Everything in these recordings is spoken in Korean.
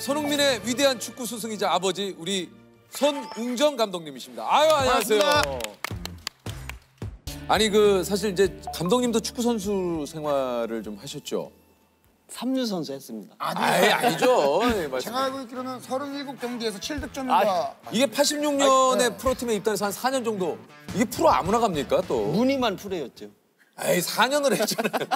손흥민의 위대한 축구 스승이자 아버지 우리 손웅정 감독님이십니다. 아유, 안녕하세요. 반갑습니다. 아니 그 사실 이제 감독님도 축구 선수 생활을 좀 하셨죠? 삼류 선수 했습니다. 아예 아니죠. 예, 말씀. 제가 알고 있기로는 37경기에서 7득점과 이게 86년에 프로팀에 입단해서 한 4년 정도. 이게 프로 아무나 갑니까 또? 무늬만 프로였죠. 에이 4년을 했잖아요.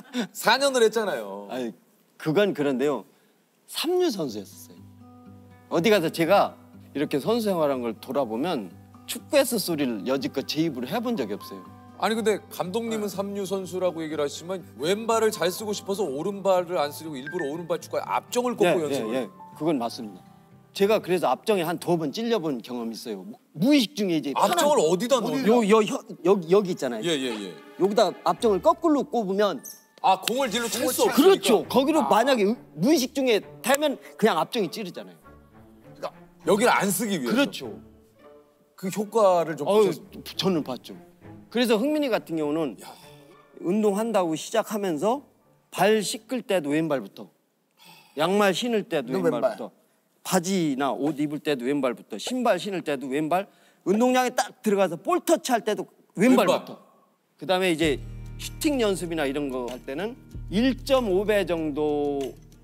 4년을 했잖아요. 아니 그건 그런데요. 삼류 선수였어요. 어디 가서 제가 이렇게 선수 생활한 걸 돌아보면 축구에서 소리를 여지껏 제 입으로 해본 적이 없어요. 아니 근데 감독님은 삼류 선수라고 얘기를 하시지만 왼발을 잘 쓰고 싶어서 오른발을 안 쓰려고 일부러 오른발 축구에 앞정을 꽂고 연습을. 그건 맞습니다. 제가 그래서 앞정에 한 2번 찔려본 경험이 있어요. 무의식 중에 이제 앞정을 어디다 넣어요? 여기 있잖아요. 예. 여기다 앞정을 거꾸로 꼽으면 아 공을 뒤로 찰 수 없으니까. 그렇죠. 거기로 만약에 무의식 중에 타면 그냥 앞정이 찌르잖아요. 그러니까 여기를 안 쓰기 위해서. 그렇죠. 그 효과를 좀 보셨어요? 저는 봤죠. 그래서 흥민이 같은 경우는 운동한다고 시작하면서 발 씻을 때도 왼발부터, 양말 신을 때도 왼발부터, 바지나 옷 입을 때도 왼발부터, 신발 신을 때도 왼발, 운동장에 딱 들어가서 볼 터치할 때도 왼발부터. 그다음에 이제 슈팅 연습이나 이런 거 할 때는 1.5배 정도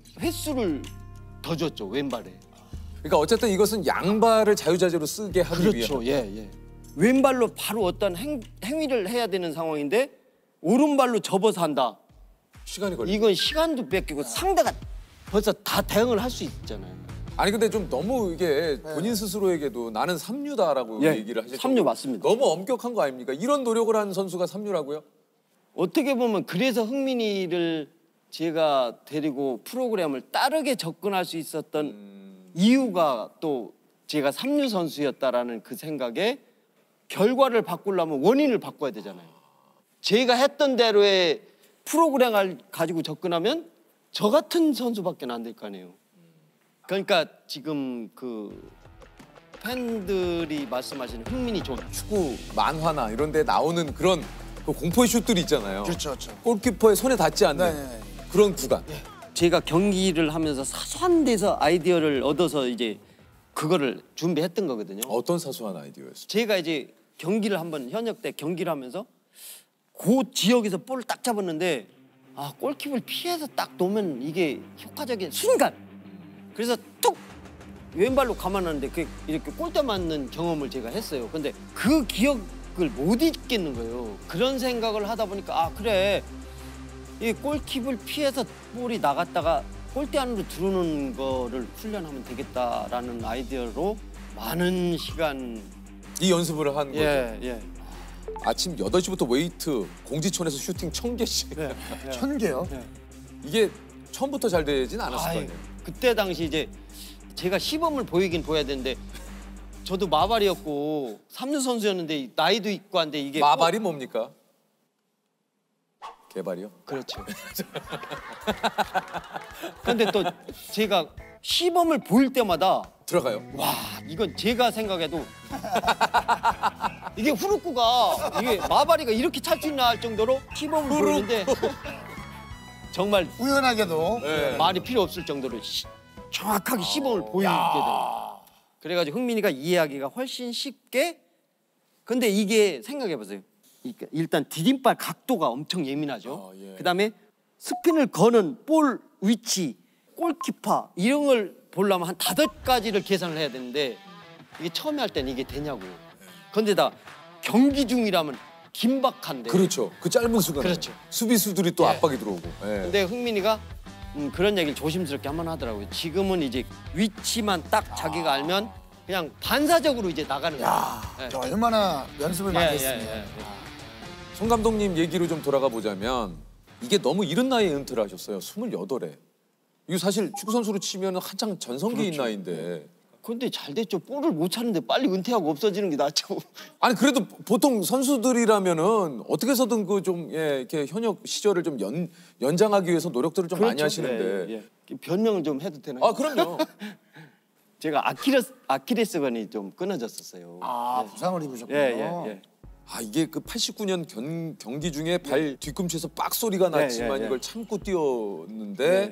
횟수를 더 줬죠, 왼발에. 그러니까 어쨌든 이것은 양발을 자유자재로 쓰게 하기 그렇죠. 위한. 예. 왼발로 바로 어떤 행위를 해야 되는 상황인데 오른발로 접어서 한다. 시간이 걸려. 이건 시간도 뺏기고 상대가 벌써 다 대응을 할 수 있잖아요. 아니 근데 좀 너무 이게 본인 스스로에게도 나는 삼류다라고 얘기를 하셨죠. 삼류 맞습니다. 너무 엄격한 거 아닙니까? 이런 노력을 한 선수가 삼류라고요? 어떻게 보면 그래서 흥민이를 제가 데리고 프로그램을 따르게 접근할 수 있었던 이유가 또 제가 삼류 선수였다라는 그 생각에 결과를 바꾸려면 원인을 바꿔야 되잖아요. 제가 했던 대로의 프로그램을 가지고 접근하면 저 같은 선수밖에 안 될 거 아니에요. 그러니까 지금 그 팬들이 말씀하시는 흥민이 좀 축구 만화나 이런 데 나오는 그런 그 공포의 슛들이 있잖아요. 그렇죠. 골키퍼의 손에 닿지 않는 그런 구간. 제가 경기를 하면서 사소한 데서 아이디어를 얻어서 이제 그거를 준비했던 거거든요. 어떤 사소한 아이디어였어요? 제가 이제 경기를 한번 현역 때 경기를 하면서 그 지역에서 볼을 딱 잡았는데 아 골키퍼를 피해서 딱 놓으면 이게 효과적인 순간 그래서 툭 왼발로 감아놨는데 그게 이렇게 골대 맞는 경험을 제가 했어요. 근데 그 기억을 못 잊겠는 거예요. 그런 생각을 하다 보니까 아 그래 이 골키퍼를 피해서 볼이 나갔다가 골대 안으로 들어오는 거를 훈련하면 되겠다라는 아이디어로 많은 시간 이 연습을 한 거죠? 예. 아침 8시부터 웨이트, 공지촌에서 슈팅 1000개씩. 1000개요? 이게 처음부터 잘 되진 않았을 거 아니에요? 그때 당시 이제 제가 시범을 보이긴 보여야 되는데 저도 마발이었고 삼류 선수였는데 나이도 있고 한데 이게 마발이 뭡니까? 개발이요? 그렇죠. 근데 또 제가 시범을 보일 때마다 들어가요. 와 이건 제가 생각해도 이게 후루꾸가 이게 마바리가 이렇게 찰 수 있나 할 정도로 시범을 보이는데 정말 우연하게도 말이 필요 없을 정도로 정확하게 시범을 보이게 돼요. 그래가지고 흥민이가 이해하기가 훨씬 쉽게 근데 이게 생각해보세요. 일단 디딤발 각도가 엄청 예민하죠. 그다음에 스핀을 거는 볼 위치, 골키퍼 이런 걸 보려면 한 5가지를 계산을 해야 되는데 이게 처음에 할 때는 이게 되냐고요. 그런데다 경기 중이라면 긴박한데. 그렇죠. 그 짧은 순간에. 그렇죠. 수비수들이 또 압박이 들어오고. 근데 흥민이가 그런 얘기를 조심스럽게 한번 하더라고요. 지금은 이제 위치만 딱 자기가 알면 그냥 반사적으로 이제 나가는 거예요. 저 얼마나 연습을 많이 했습니다. 손 감독님 얘기로 좀 돌아가 보자면 이게 너무 이른 나이에 은퇴를 하셨어요. 28에. 이거 사실 축구 선수로 치면 한창 전성기인 나이인데. 근데 잘 됐죠. 볼을 못 차는데 빨리 은퇴하고 없어지는 게 낫죠. 아니 그래도 보통 선수들이라면은 어떻게 해서든 그 좀 이렇게 현역 시절을 좀 연장하기 위해서 노력들을 좀 많이 하시는데. 변명을 좀 해도 되나요? 아 그럼요. 제가 아킬레스건이 좀 끊어졌었어요. 부상을 입으셨군요. 아 이게 그 89년 경기 중에 발 뒤꿈치에서 빡 소리가 났지만 이걸 참고 뛰었는데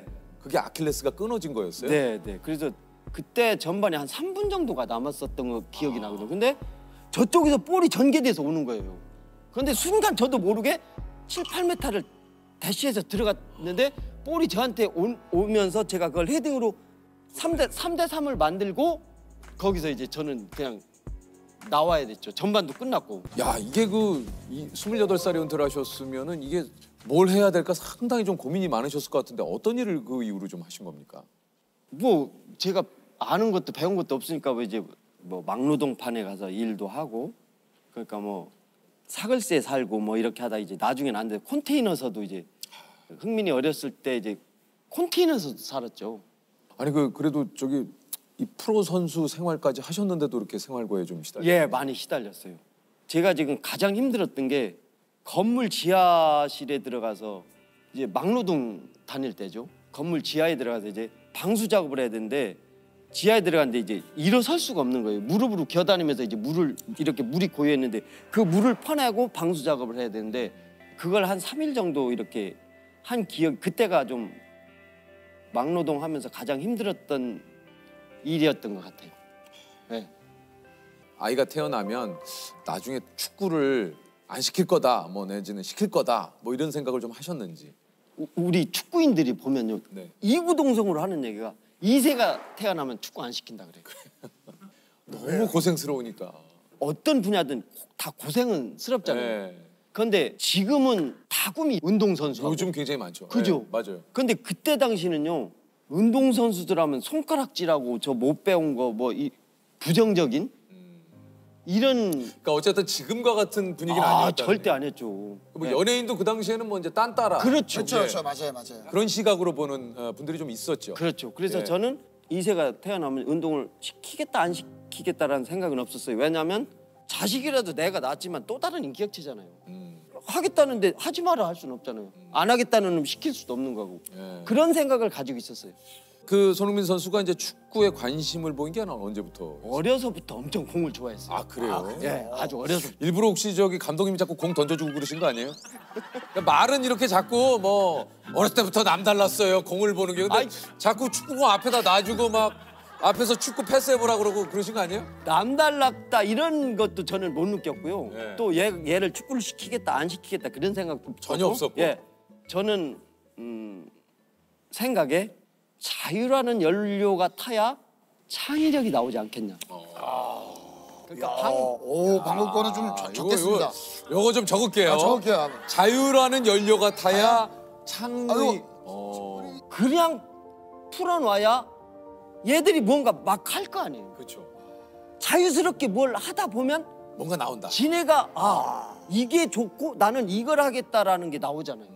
그게 아킬레스가 끊어진 거였어요? 네, 네. 그래서 그때 전반에 한 3분 정도가 남았었던 거 기억이 나거든요. 근데 저쪽에서 볼이 전개돼서 오는 거예요. 그런데 순간 저도 모르게 7, 8m를 대시해서 들어갔는데 볼이 저한테 오면서 제가 그걸 헤딩으로 3대 3을 만들고 거기서 이제 저는 그냥 나와야 됐죠. 전반도 끝났고. 야, 이게 이 28살에 은퇴를 하셨으면은 이게 뭘 해야 될까 상당히 좀 고민이 많으셨을 것 같은데 어떤 일을 그 이후로 좀 하신 겁니까? 뭐 제가 아는 것도 배운 것도 없으니까 뭐 이제 뭐 막노동판에 가서 일도 하고 그러니까 뭐 사글세 살고 뭐 이렇게 하다 이제 나중에는 안 돼. 컨테이너서도 이제 흥민이 어렸을 때 이제 컨테이너에서 살았죠. 아니 그래도 이 프로 선수 생활까지 하셨는데도 이렇게 생활고에 좀 시달렸어요. 예, 많이 시달렸어요. 제가 지금 가장 힘들었던 게 건물 지하실에 들어가서 이제 막노동 다닐 때죠. 건물 지하에 들어가서 이제 방수 작업을 해야 되는데 지하에 들어갔는데 이제 일어설 수가 없는 거예요. 무릎으로 기어다니면서 이제 물이 고여있는데 그 물을 퍼내고 방수 작업을 해야 되는데 그걸 한 3일 정도 이렇게 한 기억, 그때가 좀 막노동하면서 가장 힘들었던 일이었던 것 같아요. 네. 아이가 태어나면 나중에 축구를 안 시킬 거다, 뭐 내지는 시킬 거다, 뭐 이런 생각을 좀 하셨는지. 우리 축구인들이 보면요, 네. 이구동성으로 하는 얘기가 2세가 태어나면 축구 안 시킨다 그래요. 너무 고생스러우니까. 어떤 분야든 다 고생은 스럽잖아요. 네. 그런데 지금은 다 꿈이 운동선수하고. 요즘 굉장히 많죠. 그죠? 네, 맞아요. 근데 그때 당시는요, 운동선수들 하면 손가락질하고 저 못 배운 거 뭐 이 부정적인 이런. 그러니까 어쨌든 지금과 같은 분위기는 아니었다. 절대 안 했죠. 뭐 네. 연예인도 그 당시에는 뭐 이제 딴따라. 그렇죠. 그렇죠, 맞아요, 맞아요. 그런 시각으로 보는 분들이 좀 있었죠. 그렇죠. 그래서 예. 저는 2세가 태어나면 운동을 시키겠다 안 시키겠다라는 생각은 없었어요. 왜냐하면 자식이라도 내가 낳았지만 또 다른 인격체잖아요. 하겠다는데 하지 마라 할 수는 없잖아요. 안 하겠다는 놈 시킬 수도 없는 거고. 예. 그런 생각을 가지고 있었어요. 그 손흥민 선수가 이제 축구에 관심을 보인 게 언제부터? 어려서부터 엄청 공을 좋아했어요. 아 그래요? 예, 아주 어려서. 일부러 혹시 감독님이 자꾸 공 던져주고 그러신 거 아니에요? 그러니까 말은 이렇게 자꾸 뭐 어렸을 때부터 남달랐어요 공을 보는 게. 근데 아이. 자꾸 축구공 앞에다 놔주고 막 앞에서 축구 패스해보라 그러고 그러신 거 아니에요? 남달랐다 이런 것도 저는 못 느꼈고요. 예. 또 얘를 축구를 시키겠다 안 시키겠다 그런 생각도 전혀 없었고. 예, 저는 생각에 자유라는 연료가 타야 창의력이 나오지 않겠냐. 그러니까 방금 거는 좀 아, 적겠습니다. 요거 좀 적을게요. 적을게요. 자유라는 연료가 타야 창의. 그냥 풀어놔야 얘들이 뭔가 막 할 거 아니에요. 그렇죠. 자유스럽게 뭘 하다 보면 뭔가 나온다. 지네가 이게 좋고 나는 이걸 하겠다라는 게 나오잖아요.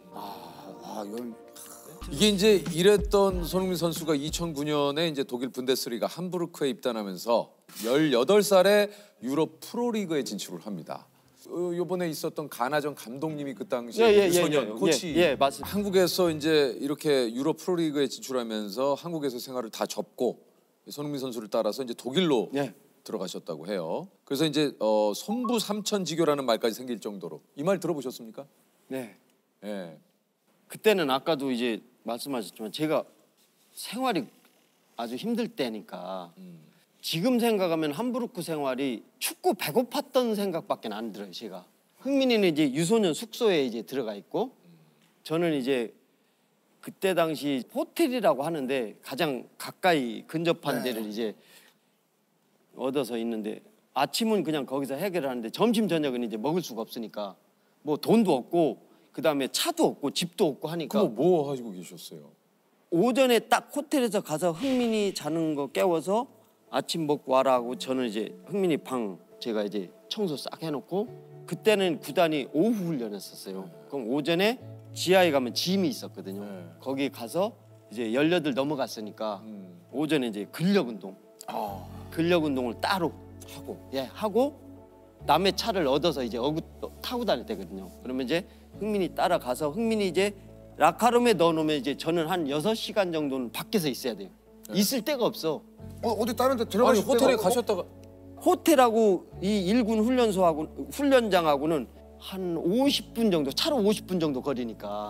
이게 이제 이랬던 손흥민 선수가 2009년에 이제 독일 분데스리가 함부르크에 입단하면서 18살에 유럽 프로리그에 진출을 합니다. 요번에 있었던 가나전 감독님이 그 당시에 유소년 코치. 예, 맞습니다. 한국에서 이제 이렇게 유럽 프로리그에 진출하면서 한국에서 생활을 다 접고 손흥민 선수를 따라서 이제 독일로 예. 들어가셨다고 해요. 그래서 이제 손부 삼천지교라는 말까지 생길 정도로 이 말 들어보셨습니까? 네. 예. 그때는 아까도 이제 말씀하셨지만 제가 생활이 아주 힘들 때니까 지금 생각하면 함부르크 생활이 춥고 배고팠던 생각밖에 안 들어요. 제가 흥민이는 이제 유소년 숙소에 이제 들어가 있고 저는 이제 그때 당시 호텔이라고 하는데 가장 가까이 근접한 데를 이제 얻어서 있는데 아침은 그냥 거기서 해결하는데 점심 저녁은 이제 먹을 수가 없으니까 뭐 돈도 없고 그다음에 차도 없고 집도 없고 하니까 그럼 뭐 하시고 계셨어요? 오전에 딱 호텔에서 가서 흥민이 자는 거 깨워서 아침 먹고 와라 하고 저는 이제 흥민이 방 제가 이제 청소 싹 해놓고 그때는 구단이 오후 훈련했었어요. 그럼 오전에 지하에 가면 짐이 있었거든요. 네. 거기 가서 이제 18 넘어갔으니까 오전에 이제 근력 운동, 근력 운동을 따로 하고 남의 차를 얻어서 이제 타고 다닐 때거든요. 그러면 이제 흥민이 따라가서 흥민이 이제 라카룸에 넣어놓으면 이제 저는 한 6시간 정도는 밖에서 있어야 돼요. 있을 데가 없어. 어디 다른 데 아니 들어가실 호텔에 데가 가셨다가 호텔하고 이 1군 훈련소하고 훈련장하고는 한 50분 정도 차로 50분 정도 거리니까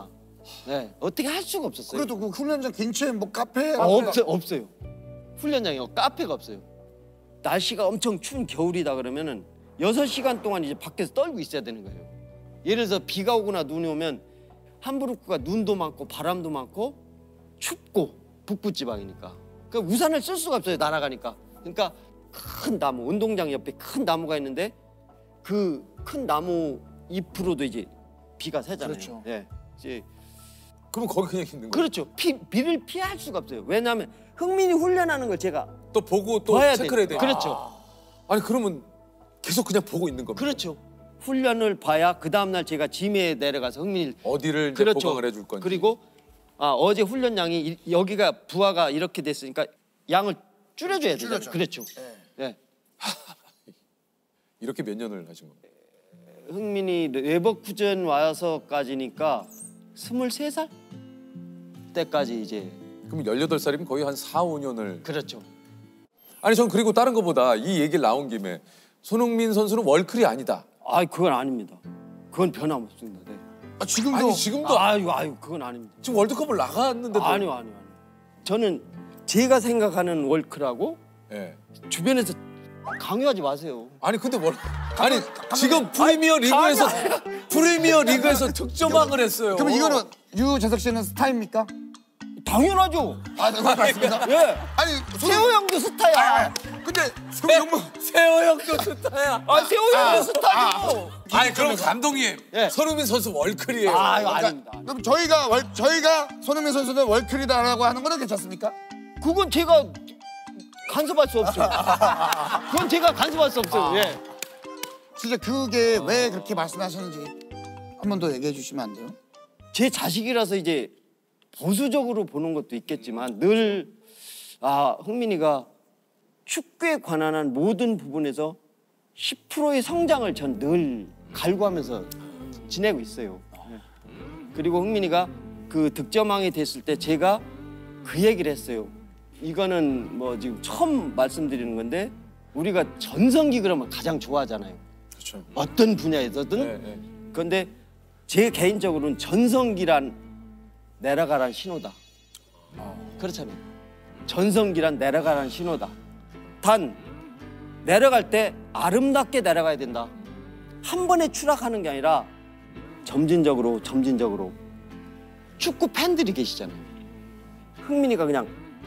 네, 어떻게 할 수가 없었어요. 그래도 그 훈련장 근처에 뭐 카페 없어요. 훈련장이요. 카페가 없어요. 날씨가 엄청 추운 겨울이다 그러면은 6시간 동안 이제 밖에서 떨고 있어야 되는 거예요. 예를 들어서 비가 오거나 눈이 오면 함부르크가 눈도 많고 바람도 많고 춥고 북부 지방이니까. 그러니까 우산을 쓸 수가 없어요. 날아가니까. 그러니까 큰 나무, 운동장 옆에 큰 나무가 있는데 그 큰 나무 잎으로도 이제 비가 새잖아요. 그렇죠. 예. 이제 그럼 거기 그냥 있는 거예요? 그렇죠. 비를 피할 수가 없어요. 왜냐하면 흥민이 훈련하는 걸 제가 또 보고 또 봐야 체크를 해야 돼요. 돼요. 그렇죠. 아니 그러면 계속 그냥 보고 있는 겁니다. 그렇죠. 훈련을 봐야 그 다음 날 제가 짐에 내려가서 흥민이를 어디를 이제 그렇죠. 보강을 해줄 건지. 그리고 어제 훈련량이 여기가 부하가 이렇게 됐으니까 양을 줄여줘야 되잖아요. 줄여줘. 그렇죠. 네. 예. 이렇게 몇 년을 하신 겁니까? 흥민이 레버쿠젠 와서까지니까 23살 때까지 이제 그럼 18살이면 거의 한 4, 5년을. 그렇죠. 아니 전 그리고 다른 거보다 이 얘기를 나온 김에 손흥민 선수는 월클이 아니다. 그건 아닙니다. 그건 변함없습니다. 네. 지금도 아니 지금도 아유 그건 아닙니다. 지금 월드컵을 나갔는데도. 아니요. 저는 제가 생각하는 월크라고 예. 주변에서 강요하지 마세요. 아니 근데 아니 지금 프리미어 리그에서 득점왕을 했어요. 그럼 이거는 유재석 씨는 스타입니까? 당연하죠. 네, 맞습니다. 예. 아니 세호 형도 스타야. 근데 그럼 너무 세호 형도 스타야. 세호 형도 스타죠. 아니 그럼 감독님 예. 손흥민 선수 월클이에요. 아닙니다. 그럼 저희가 손흥민 선수는 월클이다라고 하는 거는 괜찮습니까? 그건 제가 간섭할 수 없죠. 그건 제가 간섭할 수 없어요. 예. 진짜 그게 왜 그렇게 말씀하셨는지 한 번 더 얘기해 주시면 안 돼요? 제 자식이라서 이제 보수적으로 보는 것도 있겠지만 늘 흥민이가 축구에 관한 한 모든 부분에서 10%의 성장을 전 늘 갈구하면서 지내고 있어요. 그리고 흥민이가 그 득점왕이 됐을 때 제가 그 얘기를 했어요. 이거는 뭐 지금 처음 말씀드리는 건데 우리가 전성기 그러면 가장 좋아하잖아요. 그렇죠. 어떤 분야에서든. 네. 그런데 제 개인적으로는 전성기란 내려가란 신호다. 그렇잖아요. 전성기란 내려가란 신호다. 단 내려갈 때 아름답게 내려가야 된다. 한 번에 추락하는 게 아니라 점진적으로 축구 팬들이 계시잖아요. 흥민이가 그냥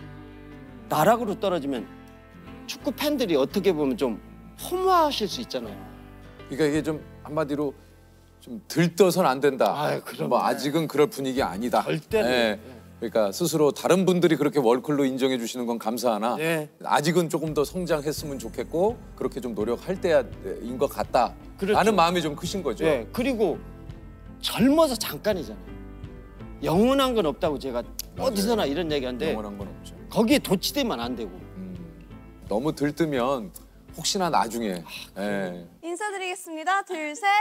나락으로 떨어지면 축구 팬들이 어떻게 보면 좀 허무하실 수 있잖아요. 그러니까 이게 좀 한마디로 좀 들떠선 안 된다. 그럼요. 뭐 아직은 그럴 분위기 아니다. 절대로. 예. 그러니까 스스로 다른 분들이 그렇게 월클로 인정해 주시는 건 감사하나 예. 아직은 조금 더 성장했으면 좋겠고 그렇게 좀 노력할 때인 것 같다. 그렇죠. 라는 마음이 좀 크신 거죠. 네, 그리고 젊어서 잠깐이잖아요. 영원한 건 없다고 제가 어디서나 이런 얘기하는데 영원한 건 없죠. 거기에 도취되면 안 되고. 너무 들뜨면 혹시나 나중에 예. 인사드리겠습니다. 둘, 셋.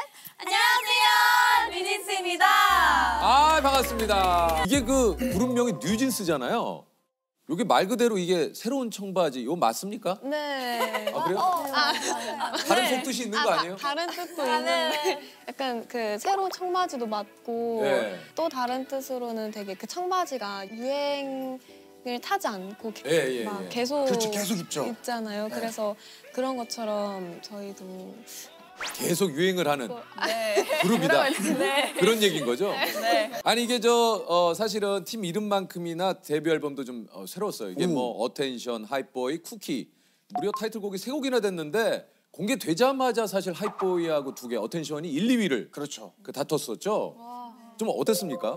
안녕하세요. 뉴진스입니다. 아 반갑습니다. 이게 그 그룹명이 뉴진스잖아요. 이게 말 그대로 이게 새로운 청바지 이거 맞습니까? 네. 아 그래요? 다른 속뜻이 있는 거 아니에요? 다른 뜻도 있는데 약간 그 새로운 청바지도 맞고 네. 또 다른 뜻으로는 되게 그 청바지가 유행을 타지 않고 예. 계속 그렇죠, 계속 입죠. 입잖아요. 네. 그래서 그런 것처럼 저희도 계속 유행을 하는 네. 그룹이다. 네. 그런 얘기인 거죠? 네. 아니 이게 사실은 팀 이름만큼이나 데뷔 앨범도 좀 새로웠어요. 이게 뭐 어텐션, 하이보이, 쿠키 무려 타이틀곡이 3곡이나 됐는데 공개되자마자 사실 하이보이하고 2개 어텐션이 1, 2위를 그렇죠. 다퉜었죠. 좀 어땠습니까?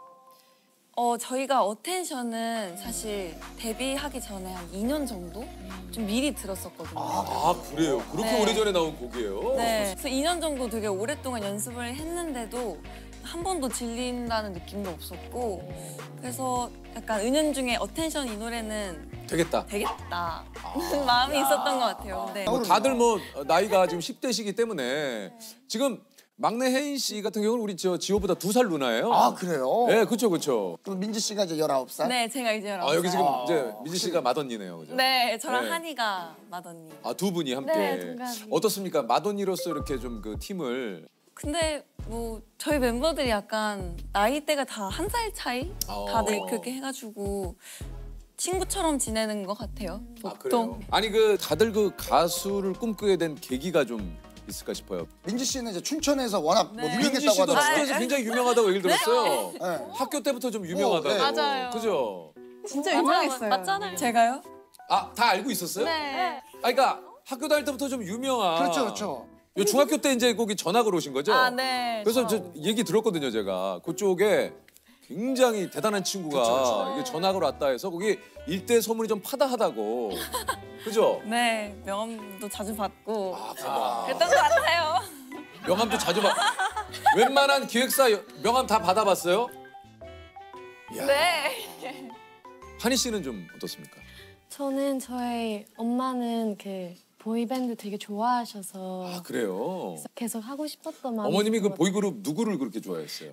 저희가 어텐션은 사실 데뷔하기 전에 한 2년 정도 좀 미리 들었었거든요. 아 그래요? 그렇게 네. 오래전에 나온 곡이에요? 네. 그래서 2년 정도 되게 오랫동안 연습을 했는데도 한 번도 질린다는 느낌도 없었고 그래서 약간 은연중에 어텐션 이 노래는 되겠다. 되겠다 마음이 있었던 것 같아요. 네. 다들 뭐 나이가 지금 10대시기 때문에 지금 막내 혜인 씨 같은 경우는 우리 지호보다 2살 누나예요. 아 그래요? 네, 그렇죠. 그럼 민지 씨가 이제 19살? 네, 제가 이제 아 여기 지금 알았어요. 이제 민지 씨가 맏언니네요, 그죠? 네, 저랑 네. 한이가 맏언니. 아, 두 분이 함께. 네, 동갑이. 어떻습니까? 맏언니로서 이렇게 좀 그 팀을 근데 뭐 저희 멤버들이 약간 나이대가 다 1살 차이? 다들 그렇게 해가지고 친구처럼 지내는 것 같아요. 아, 보통. 그래요? 아니 그 다들 그 가수를 꿈꾸게 된 계기가 좀 있을까 싶어요. 민지 씨는 이제 춘천에서 워낙 뭐 민지 유명했다고 씨도 하더라고요. 춘천에서 굉장히 유명하다고 얘기를 들었어요. 네. 학교 때부터 좀 유명하다고. 네. 맞아요. 그죠? 진짜 유명했어요. 맞잖아요. 제가요? 아, 다 알고 있었어요? 네. 아, 그러니까 학교 다닐 때부터 좀 유명한. 그렇죠, 그렇죠. 요 중학교 때 이제 거기 전학을 오신 거죠? 아, 네. 그래서 저 얘기 들었거든요, 제가. 그쪽에 굉장히 대단한 친구가 이게 전학을 왔다 해서 거기 일대 소문이 좀 파다하다고. 그죠? 네, 명함도 자주 받고 아, 봐봐. 그랬던 것 같아요. 명함도 자주 받. 웬만한 기획사 명함 다 받아봤어요? 이야. 네. 한희 씨는 좀 어떻습니까? 저는 저희 엄마는 그 보이밴드 되게 좋아하셔서 아, 그래요? 계속 하고 싶었던 마음이 어머님이 그 들어요. 보이그룹 누구를 그렇게 좋아했어요?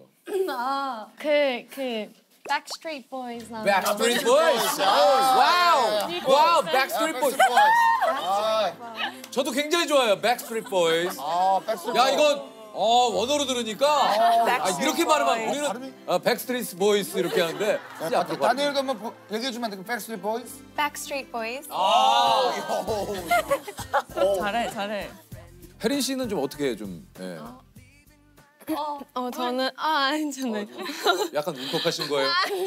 그 Backstreet Boys 나오는 Backstreet Boys. 와우. 와우, Backstreet Boys. 아, 저도 굉장히 좋아요. Backstreet Boys. 백스트리트 야, 이거 원어로 들으니까 이렇게 말하면 우리는 발음이- Backstreet Boys 이렇게 하는데 이제 앞으로 가는 다니엘도 한번 얘기해주면 안 돼? 백스트리트 보이스? Backstreet Boys. 잘해. 혜린 씨는 좀 어떻게 좀 저는 저는 약간 울컥하신 거예요?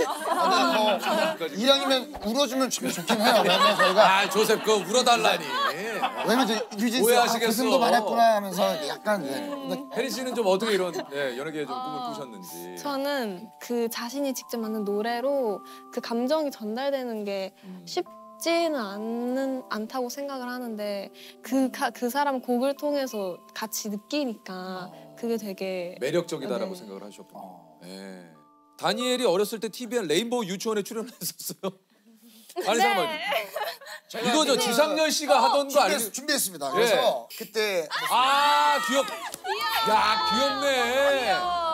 이왕이면 울어주면 참 좋긴 해요. 왜냐면 저희가 아, 조셉 그거 울어달라니. 왜냐면 저 유진 씨 오해하시겠어. 가슴도 많았구나 하면서 약간 근데 혜린 씨는 좀 어떻게 이런 연예계에 좀 꿈을 꾸셨는지. 저는 그 자신이 직접 만든 노래로 그 감정이 전달되는 게 쉽지는 않다고 생각을 하는데 그 사람 곡을 통해서 같이 느끼니까 그게 되게 매력적이다라고 네. 생각을 하셨군요. 네. 다니엘이 어렸을 때 TVN 레인보우 유치원에 출연했었어요. 아니 잠깐만. 이거 저 지상렬 씨가 하던 거 아니에요? 준비했습니다. 그래서 그때 아, 야, 귀엽네.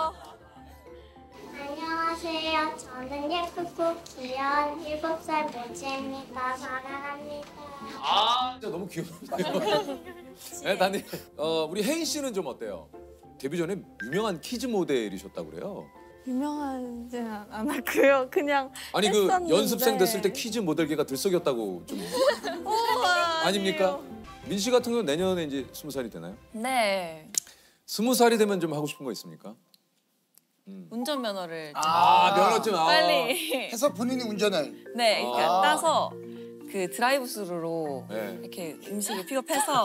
안녕하세요. 저는 예쁘고 귀여운 7살 모지입니다. 사랑합니다. 진짜 너무 귀엽네요. 네, 다니엘. 우리 혜인 씨는 좀 어때요? 데뷔 전에 유명한 키즈 모델이셨다고 그래요. 유명하지는 않았고요. 그냥 아니 그 했었는데. 연습생 됐을 때 키즈 모델계가 들썩였다고 좀 아닙니까? 민 씨 같은 경우는 내년에 이제 20살이 되나요? 네. 20살이 되면 좀 하고 싶은 거 있습니까? 운전면허를 좀 면허증. 빨리. 해서 본인이 운전을 네, 그러니까 따서 그 드라이브 스루로 네. 이렇게 음식을 픽업해서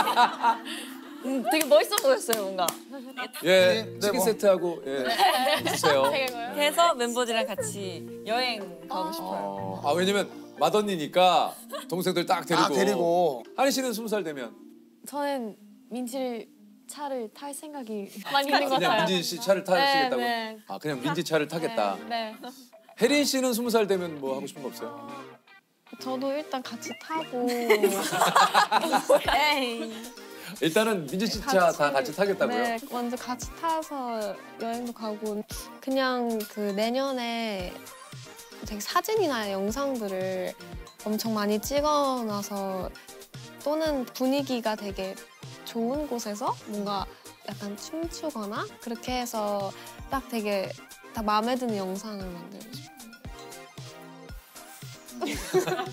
되게 멋있어 보였어요, 뭔가. 예, 네, 치킨 뭐. 세트하고 주세요. 해서 멤버들이랑 같이 여행 가고 싶어요. 아, 왜냐면 맏언니니까 동생들 딱 데리고. 데리고 한희 씨는 20살 되면 저는 민지 차를 탈 생각이 많이 있는 것 그냥 같아요. 민지 씨 차를 타시겠다고. 네. 아, 그냥 민지 차를 타겠다. 네. 혜린 씨는 20살 되면 뭐 하고 싶은 거 없어요? 저도 일단 같이 타고 일단은 민지 씨 차 다 같이 타겠다고요? 네, 먼저 같이 타서 여행도 가고 그냥 그 내년에 되게 사진이나 영상들을 엄청 많이 찍어놔서 또는 분위기가 되게 좋은 곳에서 뭔가 약간 춤추거나 그렇게 해서 딱 되게 다 마음에 드는 영상을 만들고 싶어요.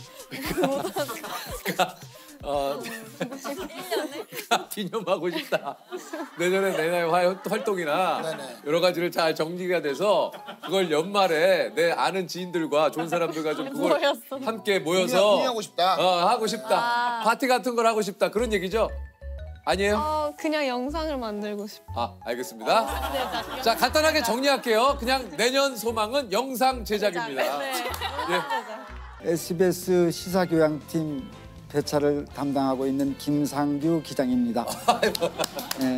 기념하고 싶다. 내년에 내년의 활동이나 네네. 여러 가지를 잘 정리가 돼서 그걸 연말에 내 아는 지인들과 좋은 사람들과 좀 그걸 함께 모여서 공유하고 싶다. 하고 싶다. 파티 같은 걸 하고 싶다. 그런 얘기죠? 아니에요? 그냥 영상을 만들고 싶어요. 아, 알겠습니다. 자, 간단하게 정리할게요. 그냥 내년 소망은 영상 제작입니다. 예. SBS 시사교양팀 배차를 담당하고 있는 김상규 기장입니다. 네.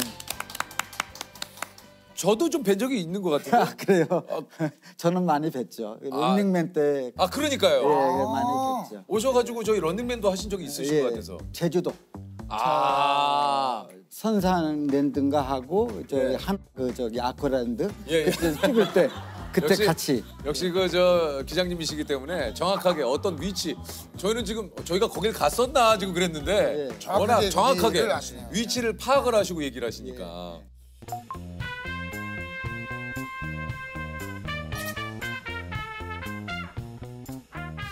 저도 좀 뵌 적이 있는 것 같은데. 그래요. 저는 많이 뵀죠. 런닝맨 때 아, 그러니까요. 많이 뵀죠. 오셔가지고 저희 런닝맨도 하신 적이 있으신 것 같아서. 제주도 아, 선산랜드인가 하고 예. 저기 아쿠아랜드 예, 예. 그때 찍을 때 그때 역시- 같이 역시 그 저 기장님이시기 때문에 정확하게 어떤 위치 저희는 지금 저희가 거길 갔었나 지금 그랬는데 예. 워낙 정확하게 정확하게 위치를 아시네요. 위치를 파악을 하시고 얘기를 하시니까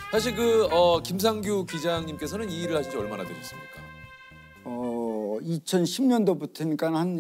사실 김상규 기장님께서는 이 일을 하신 지 얼마나 되셨습니까? 2010년도부터니까 한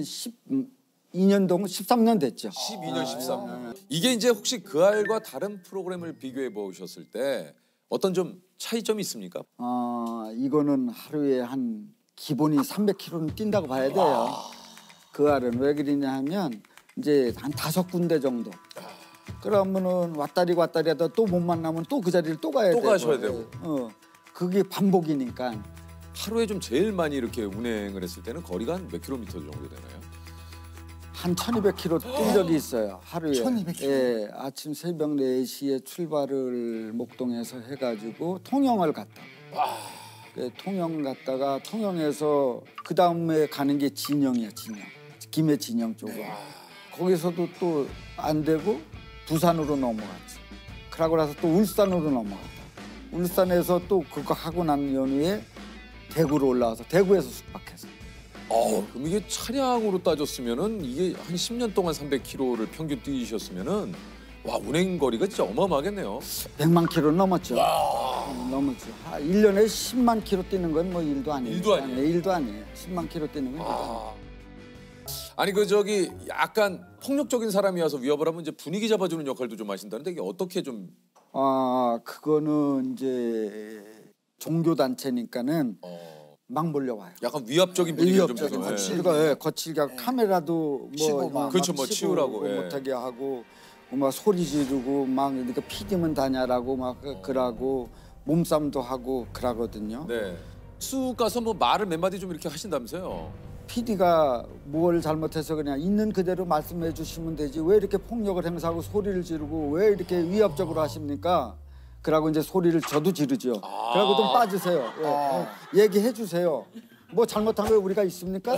12년도, 13년 됐죠. 12년, 13년. 이게 이제 혹시 그 알과 다른 프로그램을 비교해 보셨을 때 어떤 좀 차이점이 있습니까? 이거는 하루에 한 기본이 300km는 뛴다고 봐야 돼요. 그 알은 왜 그러냐 하면 이제 한 5군데 정도. 그러면은 왔다리 하다 또 못 만나면 또 그 자리를 또 가야 되고. 또 가셔야 되고. 그게 반복이니까. 하루에 좀 제일 많이 이렇게 운행을 했을 때는 거리가 한 몇 킬로미터 정도 되나요? 한 1200km 뛴 적이 있어요. 하루에. 1200km? 예, 아침 새벽 4시에 출발을 목동에서 해가지고 통영을 갔다. 통영 갔다가 통영에서 그 다음에 가는 게 진영이야, 진영. 김해 진영 쪽으로. 거기서도 또 안 되고 부산으로 넘어갔지. 그러고 나서 또 울산으로 넘어갔다. 울산에서 또 그거 하고 난 연후에 대구로 올라와서 대구에서 숙박했어. 그럼 이게 차량으로 따졌으면은 이게 한 10년 동안 300km를 평균 뛰셨으면은 와, 운행 거리가 진짜 어마어마하겠네요. 100만 킬로 넘었죠. 넘었죠. 1년에 10만 킬로 뛰는 건 뭐 일도 아니에요. 일도 아니에요. 일도 아니에요. 10만 킬로 뛰는 건 일도 아니에요. 아니 저기 약간 폭력적인 사람이 와서 위협을 하면 이제 분위기 잡아주는 역할도 좀 하신다는데 이게 어떻게 좀? 그거는 이제 종교 단체니까는 막 몰려와요. 약간 위압적인 분위기가 좀 위협적인 있어요. 거칠게 하고 카메라도 치고 막. 그렇죠, 뭐 치우라고, 못하게 하고 막 소리 지르고 막 그러니까 피디면 다냐라고 막 그러고 몸싸움도 하고 그러거든요. 네. 쑥 가서 뭐 말을 몇 마디 좀 이렇게 하신다면서요? PD가 뭘 잘못해서 그냥 있는 그대로 말씀해 주시면 되지 왜 이렇게 폭력을 행사하고 소리를 지르고 왜 이렇게 위협적으로 하십니까? 그러고 이제 소리를 저도 지르죠. 그러고 좀 빠지세요. 얘기해 주세요. 뭐 잘못한 거 우리가 있습니까?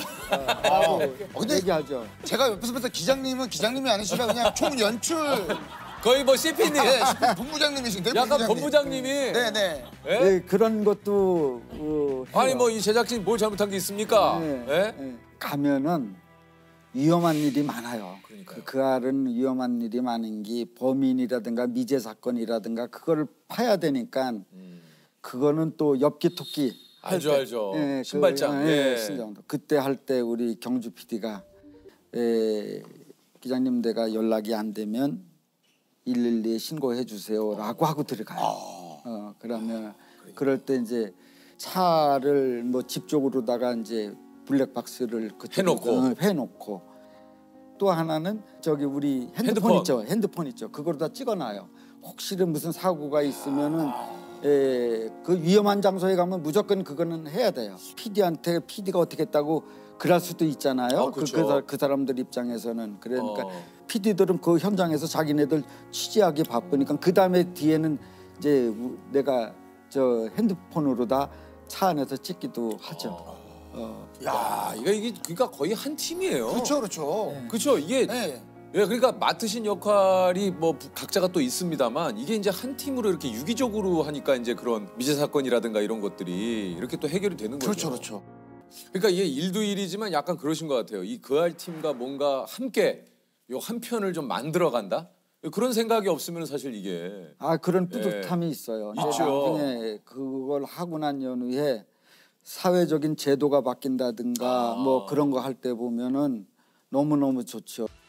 근데 얘기하죠. 제가 옆에서 봤을 때 기장님은 기장님이 아니시라 그냥 총연출 거의 뭐 CP님. 네, 본부장님이신데 약간 본부장님이. 네네. 예? 네, 그런 것도 아니 뭐 이 제작진 뭘 잘못한 게 있습니까? 예? 가면은 위험한 일이 많아요. 그 알은 위험한 일이 많은 게 범인이라든가 미제 사건이라든가 그거를 파야 되니까 그거는 또 엽기 토끼 알죠. 신발장. 신장도 그때 할 때 우리 경주 PD가 기장님 내가 연락이 안 되면 112에 신고해 주세요라고 하고 들어가요. 그러면 그럴 때 이제 차를 뭐 집 쪽으로다가 이제 블랙박스를 해놓고 또 하나는 저기 우리 핸드폰 있죠. 그거로다 찍어놔요. 혹시나 무슨 사고가 있으면은 그 위험한 장소에 가면 무조건 그거는 해야 돼요. PD한테 PD가 어떻게 했다고 그럴 수도 있잖아요. 그렇죠. 그 사람들 입장에서는 그러니까 PD들은 그 현장에서 자기네들 취재하기 바쁘니까 그 다음에 뒤에는 이제 내가 저 핸드폰으로 다 차 안에서 찍기도 하죠. 야, 이게 그러니까 거의 한 팀이에요. 그렇죠. 그렇죠. 이게 네. 그러니까 맡으신 역할이 뭐 각자가 또 있습니다만 이게 이제 한 팀으로 이렇게 유기적으로 하니까 이제 그런 미제 사건이라든가 이런 것들이 이렇게 또 해결이 되는 거죠. 그렇죠. 그러니까 이게 일도 일이지만 약간 그러신 것 같아요. 이 그알 팀과 뭔가 함께 요 한 편을 좀 만들어 간다. 그런 생각이 없으면 사실 이게 그런 뿌듯함이 있어요. 있죠. 나중에 그걸 하고 난 연후에 사회적인 제도가 바뀐다든가 뭐 그런 거 할 때 보면은 너무너무 좋죠.